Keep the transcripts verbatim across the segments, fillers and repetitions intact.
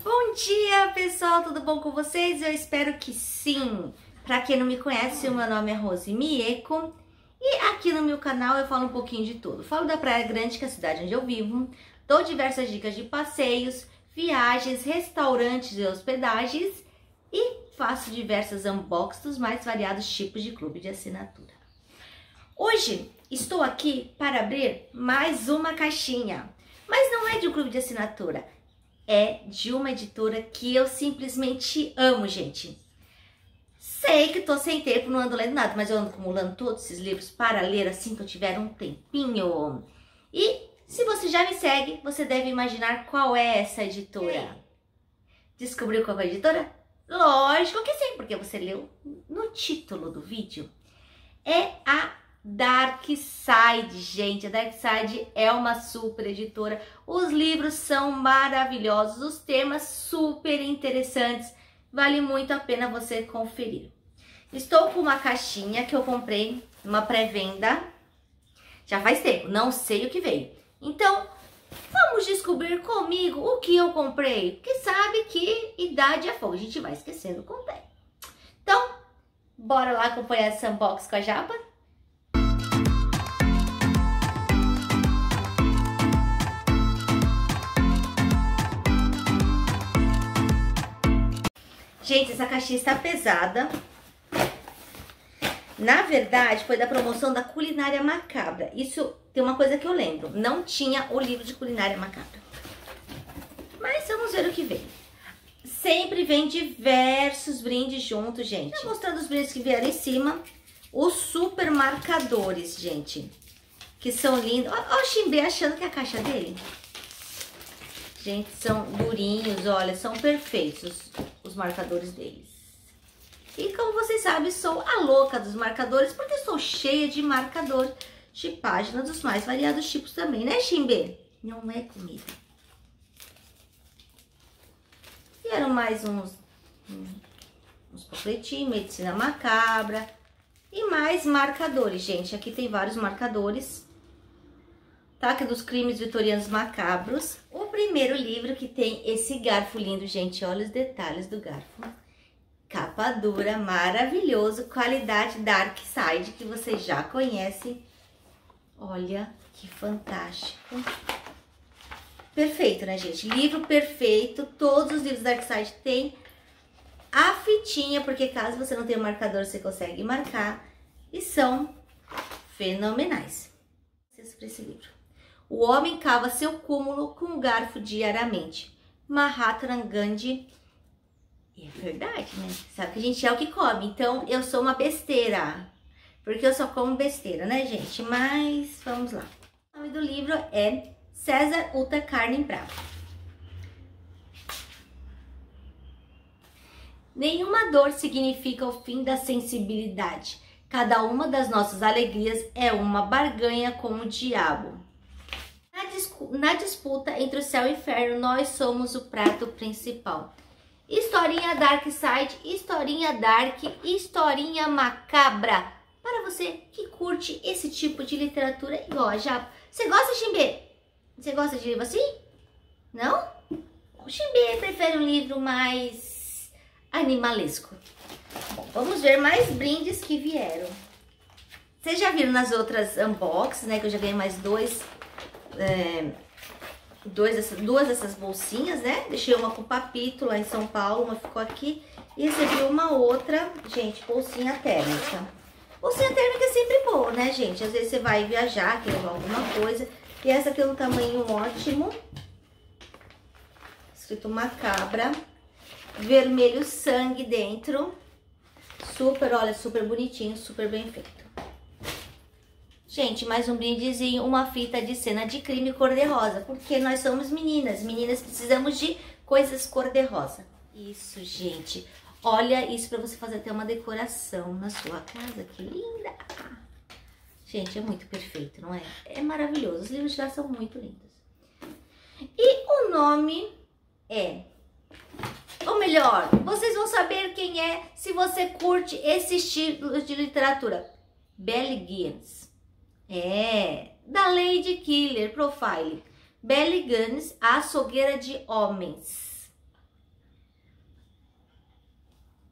Bom dia, pessoal, tudo bom com vocês? Eu espero que sim. Para quem não me conhece, o meu nome é Rose Mieco e aqui no meu canal eu falo um pouquinho de tudo. Falo da Praia Grande, que é a cidade onde eu vivo, dou diversas dicas de passeios, viagens, restaurantes e hospedagens e faço diversas unboxings dos mais variados tipos de clube de assinatura. Hoje estou aqui para abrir mais uma caixinha, mas não é de um clube de assinatura. É de uma editora que eu simplesmente amo, gente. Sei que tô sem tempo, não ando lendo nada, mas eu ando acumulando todos esses livros para ler assim que eu tiver um tempinho. E se você já me segue, você deve imaginar qual é essa editora. Descobriu qual é a editora? Lógico que sim, porque você leu no título do vídeo. É a Darkside, gente. A Darkside é uma super editora. Os livros são maravilhosos, os temas super interessantes. Vale muito a pena você conferir. Estou com uma caixinha que eu comprei numa pré-venda. Já faz tempo, não sei o que veio. Então, vamos descobrir comigo o que eu comprei. Porque sabe que idade é fogo, a gente vai esquecendo com o tempo. Então, bora lá acompanhar essa unboxing com a Japa? Gente, essa caixinha está pesada. Na verdade, foi da promoção da Culinária Macabra. Isso tem uma coisa que eu lembro. Não tinha o livro de Culinária Macabra. Mas vamos ver o que vem. Sempre vem diversos brindes juntos, gente. Tô mostrando os brindes que vieram em cima. Os super marcadores, gente. Que são lindos. Olha o Shimbei achando que é a caixa dele. Gente, são durinhos, olha, são perfeitos os, os marcadores deles. E como vocês sabem, sou a louca dos marcadores, porque sou cheia de marcador de página dos mais variados tipos também, né, Shimbei? Não é comida. Vieram mais uns, uns panfletinhos, medicina macabra e mais marcadores, gente. Aqui tem vários marcadores. Tá? Que é dos crimes vitorianos macabros. O primeiro livro que tem esse garfo lindo, gente. Olha os detalhes do garfo. Capa dura, maravilhoso. Qualidade Darkside, que você já conhece. Olha que fantástico. Perfeito, né, gente? Livro perfeito. Todos os livros Darkside têm a fitinha, porque caso você não tenha marcador, você consegue marcar. E são fenomenais. Para esse livro. O homem cava seu cúmulo com um garfo diariamente. Mahatma Gandhi. E é verdade, né? Sabe que a gente é o que come. Então, eu sou uma besteira. Porque eu só como besteira, né, gente? Mas, vamos lá. O nome do livro é César Uta Carne Brava. Nenhuma dor significa o fim da sensibilidade. Cada uma das nossas alegrias é uma barganha com o diabo. Na disputa entre o céu e o inferno, nós somos o prato principal. Historinha Darkside, historinha dark, historinha macabra. Para você que curte esse tipo de literatura igual a Japa. Você gosta, Shimbei? Você gosta de livro assim? Não? O Shimbei prefere um livro mais animalesco. Bom, vamos ver mais brindes que vieram. Vocês já viram nas outras unboxings, né? Que eu já ganhei mais dois, é, dois dessas, duas dessas bolsinhas, né? Deixei uma com papito lá em São Paulo, uma ficou aqui. E recebi uma outra, gente, bolsinha térmica. Bolsinha térmica é sempre boa, né, gente? Às vezes você vai viajar, quer levar alguma coisa. E essa aqui é um tamanho ótimo. Escrito macabra. Vermelho sangue dentro. Super, olha, super bonitinho, super bem feito. Gente, mais um brindezinho, uma fita de cena de crime cor-de-rosa, porque nós somos meninas, meninas precisamos de coisas cor-de-rosa. Isso, gente, olha isso para você fazer até uma decoração na sua casa, que linda! Gente, é muito perfeito, não é? É maravilhoso, os livros já são muito lindos. E o nome é... Ou melhor, vocês vão saber quem é se você curte esse estilo de literatura. Belly Guns. É, da Lady Killer Profile. Belly Guns, a açougueira de homens.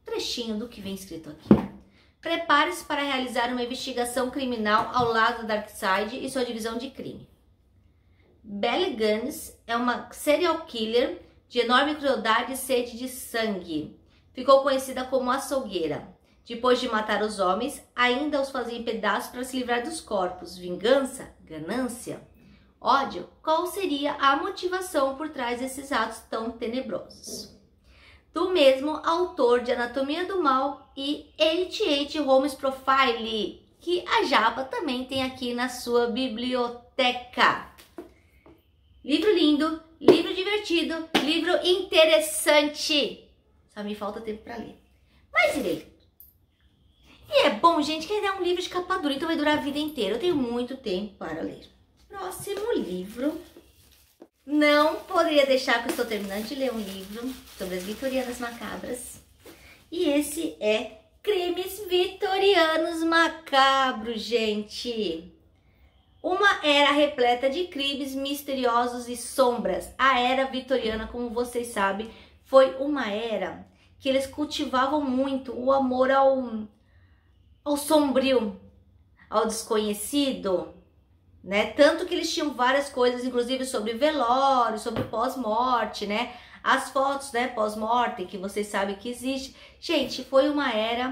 trechinho do que vem escrito aqui. Prepare-se para realizar uma investigação criminal ao lado da Darkseid e sua divisão de crime. Belle Gunness é uma serial killer de enorme crueldade e sede de sangue. Ficou conhecida como açougueira. Depois de matar os homens, ainda os fazia em pedaços para se livrar dos corpos. Vingança? Ganância? Ódio? Qual seria a motivação por trás desses atos tão tenebrosos? Do mesmo autor de Anatomia do Mal e oitenta e oito Holmes Profile, que a Japa também tem aqui na sua biblioteca. Livro lindo, livro divertido, livro interessante. Só me falta tempo para ler. Mas irei. E é bom, gente, que ainda é um livro de capa dura, então vai durar a vida inteira. Eu tenho muito tempo para ler. Próximo livro. Não poderia deixar, que eu estou terminando de ler um livro sobre as vitorianas macabras. E esse é Crimes Vitorianos Macabros, gente. Uma era repleta de crimes misteriosos e sombras. A era vitoriana, como vocês sabem, foi uma era que eles cultivavam muito o amor ao, ao sombrio, ao desconhecido, né? Tanto que eles tinham várias coisas, inclusive sobre velório, sobre pós-morte, né? As fotos, né, pós-morte, que vocês sabem que existe. Gente, foi uma era...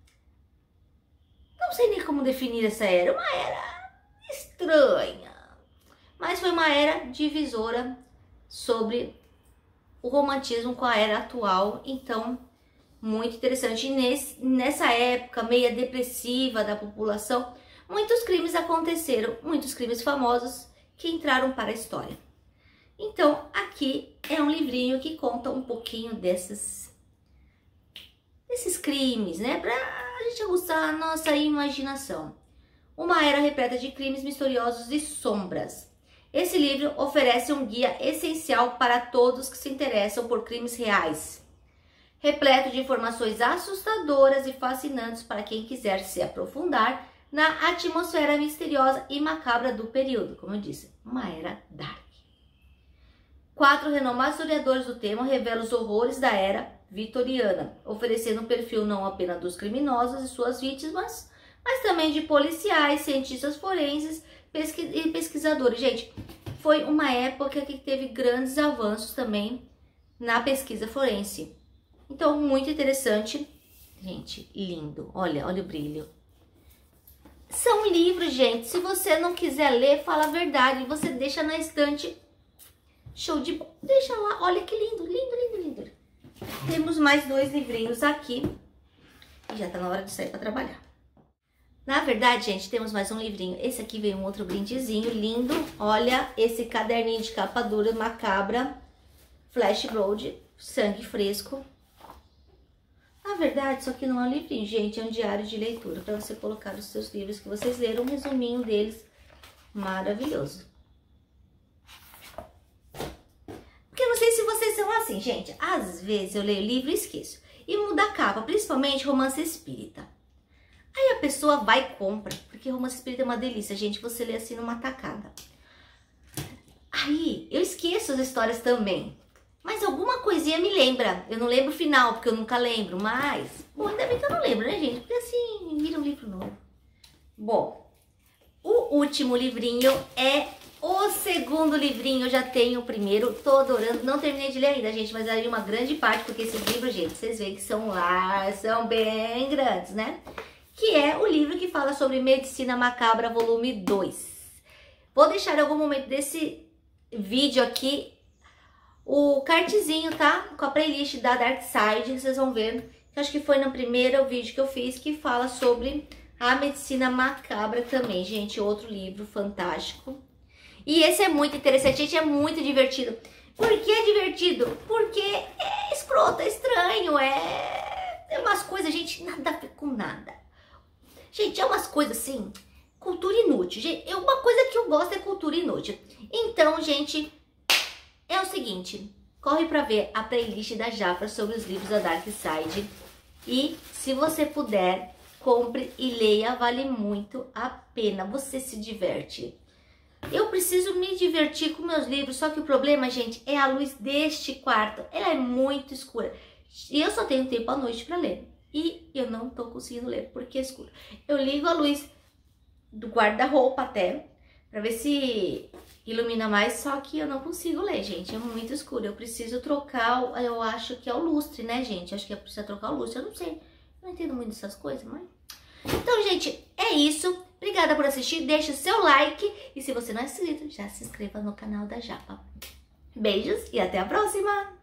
Não sei nem como definir essa era. Uma era estranha. Mas foi uma era divisora sobre o romantismo com a era atual. Então, muito interessante. E nesse, nessa época meia depressiva da população, muitos crimes aconteceram. Muitos crimes famosos que entraram para a história. Então, aqui é um livrinho que conta um pouquinho desses, desses crimes, né? Pra a gente aguçar a nossa imaginação. Uma era repleta de crimes misteriosos e sombras. Esse livro oferece um guia essencial para todos que se interessam por crimes reais. Repleto de informações assustadoras e fascinantes para quem quiser se aprofundar na atmosfera misteriosa e macabra do período. Como eu disse, uma era dark. Quatro renomados historiadores do tema revelam os horrores da era vitoriana, oferecendo um perfil não apenas dos criminosos e suas vítimas, mas também de policiais, cientistas forenses pesqui e pesquisadores. Gente, foi uma época que teve grandes avanços também na pesquisa forense. Então, muito interessante. Gente, lindo. Olha, olha o brilho. São livros, gente. Se você não quiser ler, fala a verdade. Você deixa na estante. Show de bola. Deixa lá. Olha que lindo, lindo, lindo, lindo. Temos mais dois livrinhos aqui. E já tá na hora de sair para trabalhar. Na verdade, gente, temos mais um livrinho. Esse aqui veio um outro brindezinho lindo. Olha esse caderninho de capa dura macabra. Flash Road, sangue fresco. Na verdade, isso aqui não é um livrinho, gente. É um diário de leitura para você colocar os seus livros que vocês leram. Um resuminho deles. Maravilhoso. Porque eu não sei se vocês são assim, gente. Às vezes eu leio livro e esqueço. E muda a capa, principalmente romance espírita. Aí a pessoa vai e compra, porque romance espírita é uma delícia, gente, você lê assim numa tacada. Aí eu esqueço as histórias também, mas alguma coisinha me lembra. Eu não lembro o final, porque eu nunca lembro, mas... Bom, ainda bem que eu não lembro, né, gente? Porque assim, vira um livro novo. Bom, o último livrinho é o segundo livrinho. Eu já tenho o primeiro, tô adorando. Não terminei de ler ainda, gente, mas aí uma grande parte, porque esses livros, gente, vocês veem que são lá, são bem grandes, né? Que é o livro que fala sobre Medicina Macabra, volume dois. Vou deixar em algum momento desse vídeo aqui o cardzinho, tá? Com a playlist da Darkseid, que vocês vão ver. Que acho que foi no primeiro vídeo que eu fiz, que fala sobre a Medicina Macabra também, gente. Outro livro fantástico. E esse é muito interessante, gente, é muito divertido. Por que é divertido? Porque é escroto, é estranho, é... é umas coisas, gente, nada a ver com nada. Gente, é umas coisas assim, cultura inútil. Gente, uma coisa que eu gosto é cultura inútil. Então, gente, é o seguinte, corre pra ver a playlist da Jafra sobre os livros da Darkseid. E, se você puder, compre e leia, vale muito a pena, você se diverte. Eu preciso me divertir com meus livros, só que o problema, gente, é a luz deste quarto. Ela é muito escura. E eu só tenho tempo à noite pra ler. E eu não tô conseguindo ler porque é escuro. Eu ligo a luz do guarda-roupa até, pra ver se ilumina mais, só que eu não consigo ler, gente. É muito escuro. Eu preciso trocar, eu acho que é o lustre, né, gente? Acho que eu preciso trocar o lustre, eu não sei. Eu não entendo muito dessas coisas, mas... Então, gente, é isso. Obrigada por assistir. Deixa o seu like. E se você não é inscrito, já se inscreva no canal da Japa. Beijos e até a próxima!